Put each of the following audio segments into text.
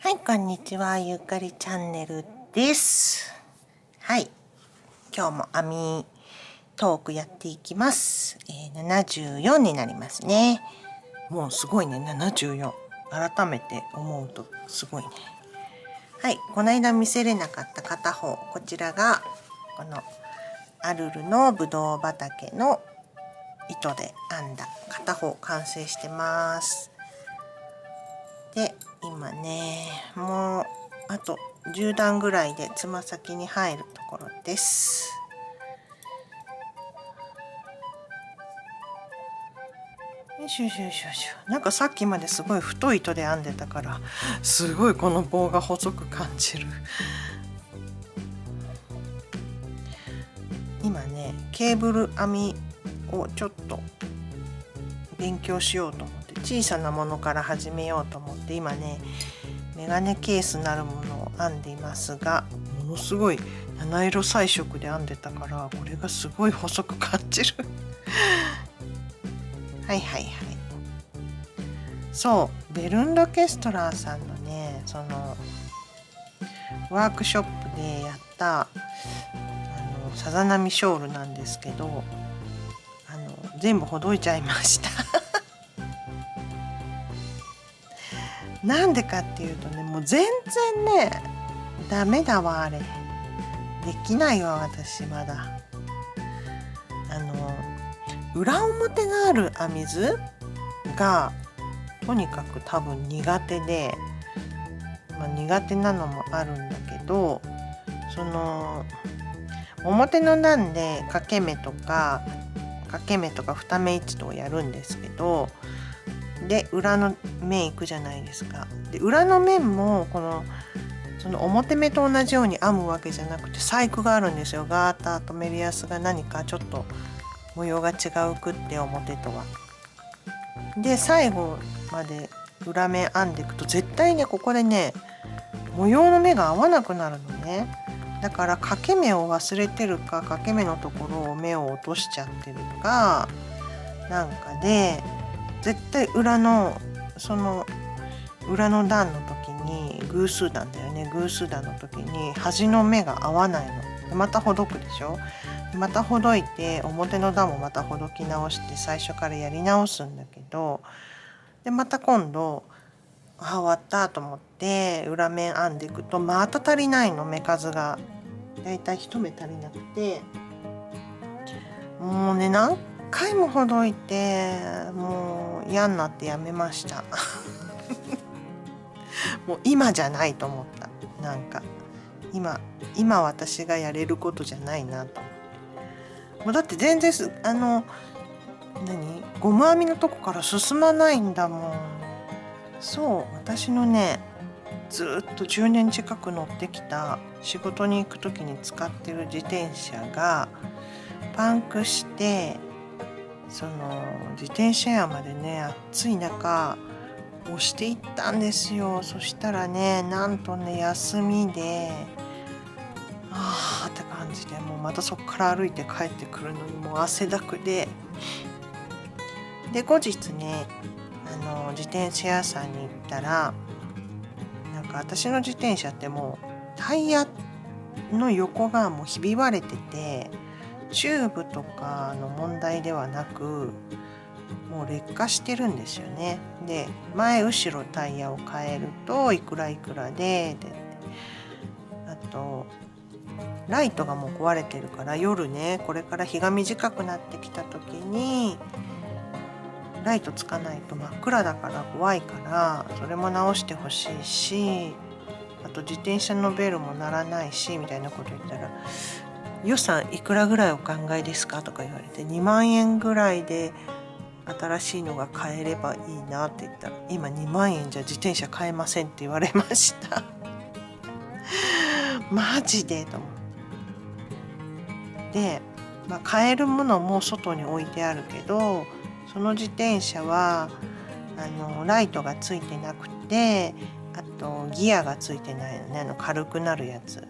はい、こんにちは。ゆかりチャンネルです。はい、今日も編みトークやっていきます。74になりますね。もうすごいね、74。改めて思うとすごいね。はい、この間見せれなかった片方、こちらがこのアルルのぶどう畑の糸で編んだ片方完成してます。で、今ね、もうあと10段ぐらいでつま先に入るところです。よしよしよしよし。なんかさっきまですごい太い糸で編んでたからすごいこの棒が細く感じる。今ね、ケーブル編みをちょっと勉強しようと思って小さなものから始めようと思って今ね、メガネケースなるものを編んでいますが、ものすごい七色彩色で編んでたからこれがすごい細く感じるはいはいはい。そうベルンド・ケストラーさんのね、そのワークショップでやったさざ波ショールなんですけど、全部ほどいちゃいましたなんでかっていうとね、もう全然ねダメだわ、あれできないわ私まだ。裏表がある編み図がとにかく多分苦手で、苦手なのもあるんだけど、その表の段で掛け目とか二目一とやるんですけど、で裏の面いくじゃないですか。で裏の面もその表目と同じように編むわけじゃなくて細工があるんですよ。ガーターとメリヤスが何かちょっと模様が違うくって表とは。で最後まで裏面編んでいくと絶対ねここでね模様の目が合わなくなるのね。だから掛け目を忘れてるか掛け目のところを目を落としちゃってるかなんかで、絶対裏の裏の段の時に偶数段だよね、偶数段の時に端の目が合わないの。またほどくでしょ。またほどいて表の段もまたほどき直して最初からやり直すんだけど、でまた今度終わったと思って裏面編んでいくとまた足りないの、目数がだいたい一目足りなくて、もうね何回もほどいてもう嫌になってやめましたもう今じゃないと思った。なんか今私がやれることじゃないなと思って。もうだって全然ゴム編みのとこから進まないんだもん。そう私のねずっと10年近く乗ってきた仕事に行く時に使ってる自転車がパンクして、その自転車屋までね暑い中押していったんですよ。そしたらねなんとね休みでって感じで、もうまたそこから歩いて帰ってくるのにもう汗だくで後日ね自転車屋さんに行ったら、なんか私の自転車ってもうタイヤの横がもうひび割れててチューブとかの問題ではなくもう劣化してるんですよね。で前後ろタイヤを変えるといくらいくらであとライトがもう壊れてるから夜ねこれから日が短くなってきた時にライトつかないと真っ暗だから怖いからそれも直してほしいし、あと自転車のベルも鳴らないしみたいなこと言ったら「予算いくらぐらいお考えですか?」とか言われて2万円ぐらいで新しいのが買えればいいなって言ったら「今2万円じゃ自転車買えません」って言われましたマジでと思って。買えるものも外に置いてあるけどその自転車はライトがついてなくて、あとギアがついてないのね、軽くなるやつ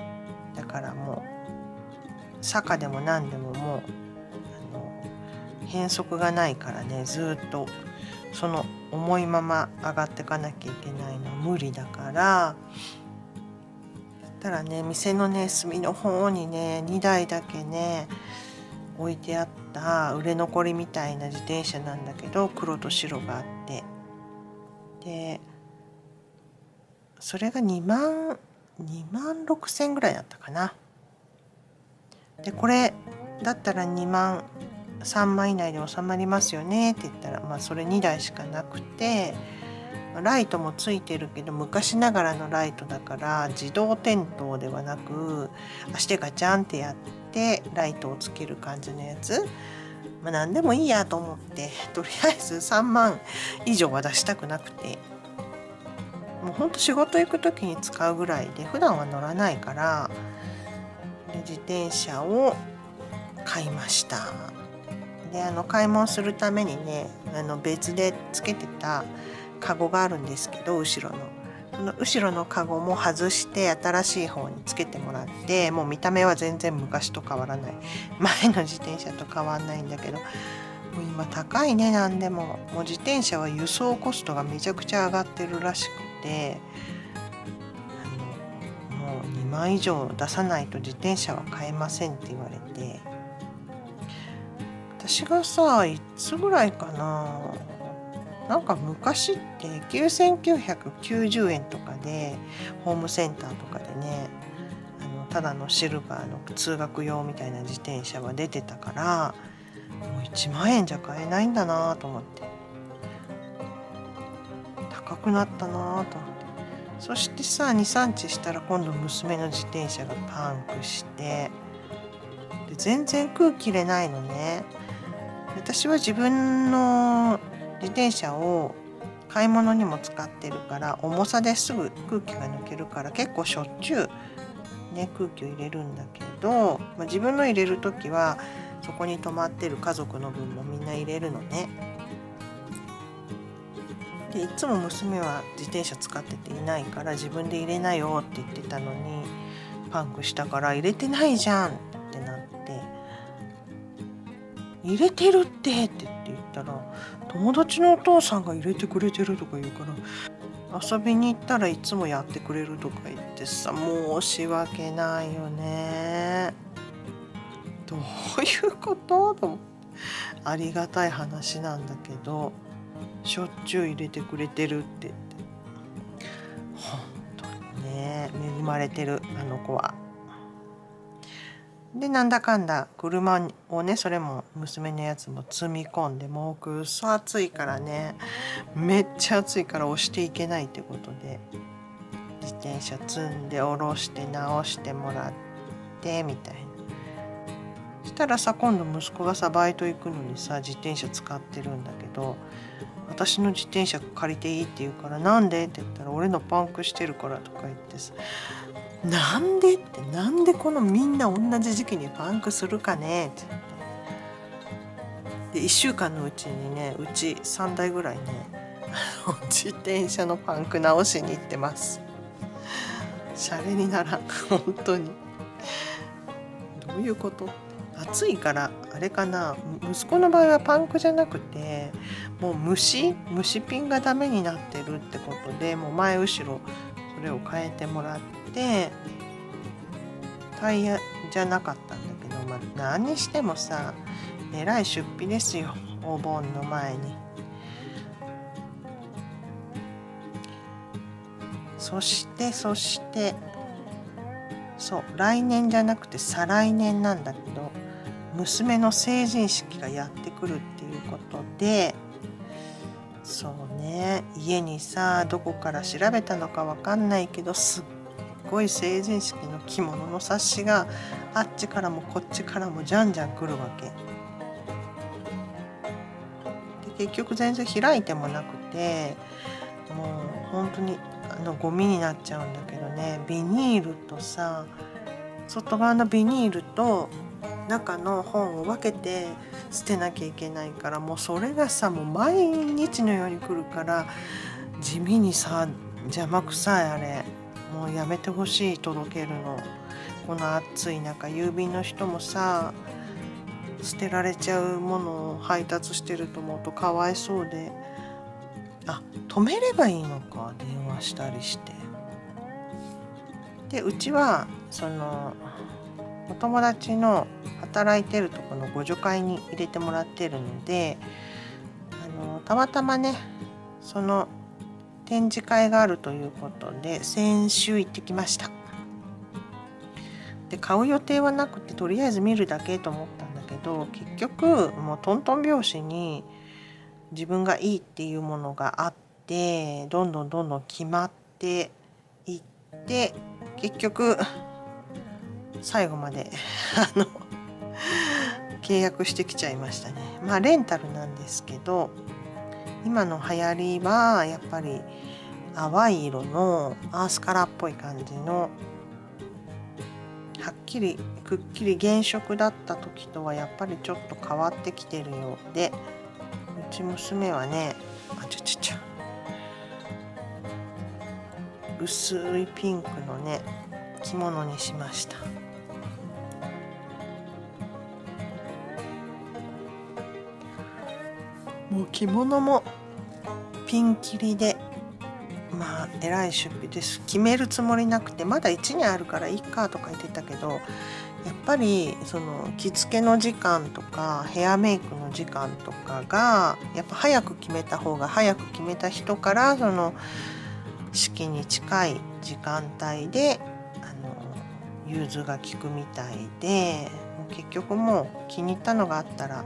だからもう坂でも何でももう変則がないからね、ずっとその重いまま上がっていかなきゃいけないの無理だから、たらね、店のね隅の方にね2台だけね置いてあった売れ残りみたいな自転車なんだけど、黒と白があって、でそれが2万6千ぐらいだったかな。でこれだったら3万以内で収まりますよねって言ったら、それ2台しかなくて、ライトもついてるけど昔ながらのライトだから自動点灯ではなく、足でガチャンってやってライトをつける感じのやつ、何でもいいやと思って、とりあえず3万以上は出したくなくて、もうほんと仕事行く時に使うぐらいで普段は乗らないから、自転車を買いました。で買い物するためにね、別でつけてたカゴがあるんですけど、後ろのその後ろのカゴも外して新しい方につけてもらって、もう見た目は全然昔と変わらない、前の自転車と変わんないんだけど、もう今高いね。なんでももう自転車は輸送コストがめちゃくちゃ上がってるらしくて、もう2万以上出さないと自転車は買えませんって言われて、私がさいつぐらいかな、なんか昔って9990円とかでホームセンターとかでね、ただのシルバーの通学用みたいな自転車は出てたから、もう1万円じゃ買えないんだなと思って、高くなったなと思って、そしてさ2、3日したら今度娘の自転車がパンクして、で全然空気入れないのね。私は自分の自転車を買い物にも使ってるから、重さですぐ空気が抜けるから結構しょっちゅうね空気を入れるんだけど、自分の入れる時はそこに泊まってる家族の分もみんな入れるのね。でいつも娘は自転車使ってていないから自分で入れなよって言ってたのに、パンクしたから入れてないじゃんってなって、入れてるって言ったら、友達のお父さんが入れてくれてるとか言うから、遊びに行ったらいつもやってくれるとか言ってさ、申し訳ないよね。どういうことと思って、ありがたい話なんだけど、しょっちゅう入れてくれてるって言って、本当にね恵まれてるあの子は。でなんだかんだ車をね、それも娘のやつも積み込んで、もうくっそ暑いからね、めっちゃ暑いから押していけないってことで、自転車積んで下ろして直してもらってみたいな。そしたらさ、今度息子がさバイト行くのにさ自転車使ってるんだけど、私の自転車借りていいって言うから、なんでって言ったら、俺のパンクしてるからとか言ってさ、なんでって、なんでこのみんな同じ時期にパンクするかねって言って、で1週間のうちにね、うち3台ぐらいね自転車のパンク直しに行ってます。シャレにならん本当に。どういうこと？暑いからあれかな、息子の場合はパンクじゃなくて、もう虫ピンがダメになってるってことで、もう前後ろそれを変えてもらって、タイヤじゃなかったんだけど、何にしてもさえらい出費ですよ、お盆の前に。そしてそう来年じゃなくて再来年なんだけど、娘の成人式がやってくるっていうことで、そうね、家にさどこから調べたのかわかんないけど、すっごい成人式の着物の冊子があっちからもこっちからもじゃんじゃん来るわけで、結局全然開いてもなくて、もう本当にゴミになっちゃうんだけどね。ビニールとさ、外側のビニールと中の本を分けて捨てなきゃいけないから、もうそれがさもう毎日のように来るから、地味にさ邪魔くさい。あれもうやめてほしい、届けるの。この暑い中、郵便の人もさ捨てられちゃうものを配達してると思うとかわいそうで、止めればいいのか、電話したりして。でうちはそのお友達の働いてるところの互助会に入れてもらってるので、たまたまねその展示会があるということで先週行ってきました。で買う予定はなくてとりあえず見るだけと思ったんだけど、結局もうトントン拍子に自分がいいっていうものがあってどんどん決まっていって、結局最後まで契約してきちゃいましたね。レンタルなんですけど、今の流行りはやっぱり淡い色のアースカラーっぽい感じの、はっきりくっきり原色だった時とはやっぱりちょっと変わってきてるようで、うち娘はね薄いピンクのね着物にしました。もう着物もピンキリで、えらい出費です。決めるつもりなくて、まだ1年あるからいいかとか言ってたけど、やっぱりその着付けの時間とかヘアメイクの時間とかがやっぱ早く決めた方が、早く決めた人からその式に近い時間帯で融通が利くみたいで、結局もう気に入ったのがあったら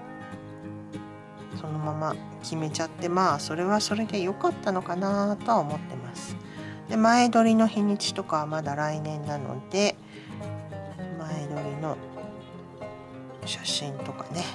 そのまま決めちゃって、それはそれで良かったのかなとは思ってます。で前撮りの日にちとかはまだ来年なので、前撮りの写真とかね、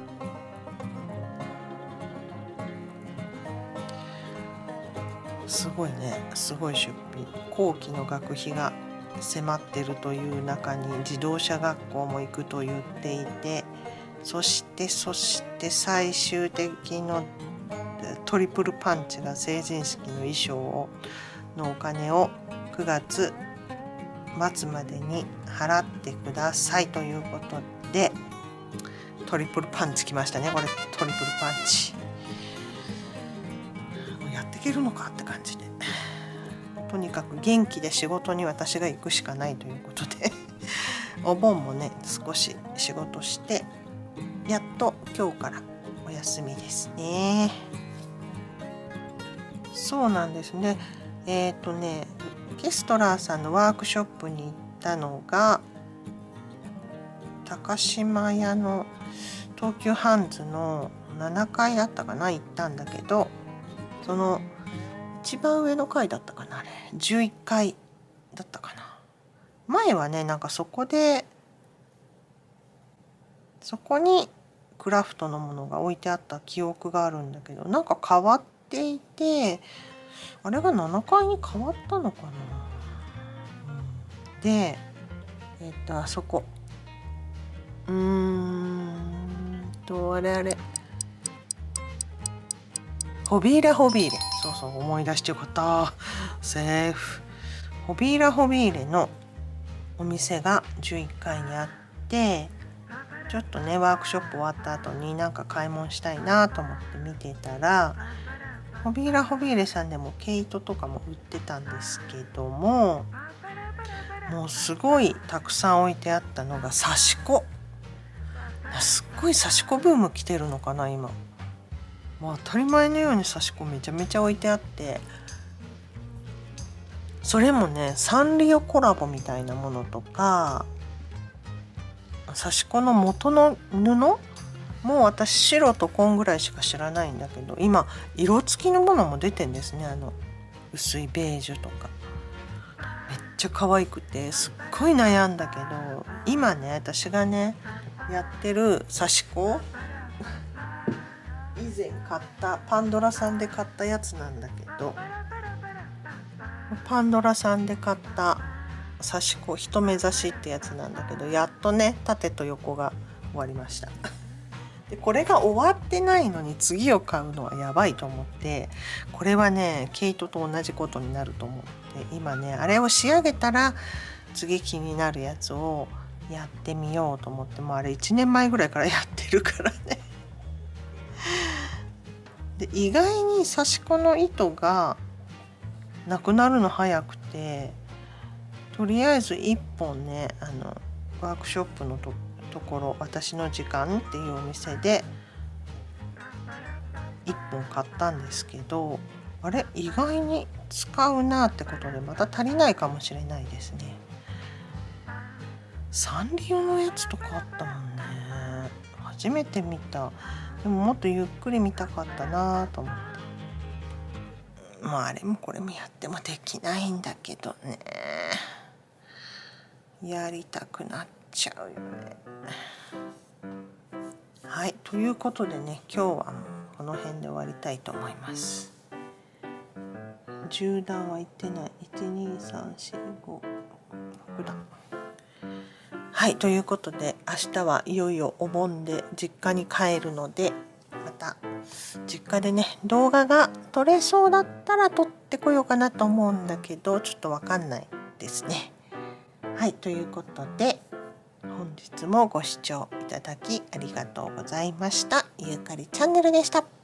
すごい出費、後期の学費が迫ってるという中に自動車学校も行くと言っていて、そして最終的のトリプルパンチが成人式の衣装のお金を9月末までに払ってくださいということで、トリプルパンチきましたね。これトリプルパンチやっていけるのかって感じで、とにかく元気で仕事に私が行くしかないということでお盆もね少し仕事してやっと今日からお休みですね。そうなんですね。ケストラーさんのワークショップに行ったのが高島屋の東急ハンズの7階だったかな、行ったんだけど、その一番上の階だったかな、あれ11階だったかな。前はねそこにクラフトのものが置いてあった記憶があるんだけど、変わっていて、あれが7階に変わったのかな。であそこあれホビーラそう思い出してよかった、セーフ。ホビーラのお店が11階にあって、ちょっとねワークショップ終わった後に買い物したいなと思って見てたら、ホビーレさんでも毛糸とかも売ってたんですけども、もうすごいたくさん置いてあったのが刺し子。すっごい刺し子ブーム来てるのかな今。当たり前のように刺し子めちゃめちゃ置いてあって、それもねサンリオコラボみたいなものとか、刺し子の元の布もう私白と紺ぐらいしか知らないんだけど、今色付きのものも出てんですね。薄いベージュとかめっちゃ可愛くてすっごい悩んだけど、今ね私がねやってる刺し子以前買ったパンドラさんで買ったやつなんだけど、パンドラさんで買った刺し子一目刺しってやつなんだけど、やっとね縦と横が終わりましたでこれが終わってないのに次を買うのはやばいと思って、これはね毛糸と同じことになると思って、今ねあれを仕上げたら次気になるやつをやってみようと思って、もうあれ1年前ぐらいからやってるからねで意外に刺し子の糸がなくなるの早くて、とりあえず1本ね、ワークショップのところ、私の時間っていうお店で1本買ったんですけど、あれ意外に使うなってことでまた足りないかもしれないですね。サンリオのやつとかあったもんね。初めて見た。でももっとゆっくり見たかったなと思って。まああれもこれもやってもできないんだけどね。やりたくなっちゃうよね。はい、ということでね、今日はもうこの辺で終わりたいと思います。10段はいってない。12345 6段。はい、ということで明日はいよいよお盆で実家に帰るので、また実家でね動画が撮れそうだったら撮ってこようかなと思うんだけど、ちょっとわかんないですね。はい、ということで本日もご視聴いただきありがとうございました。ゆうかりチャンネルでした。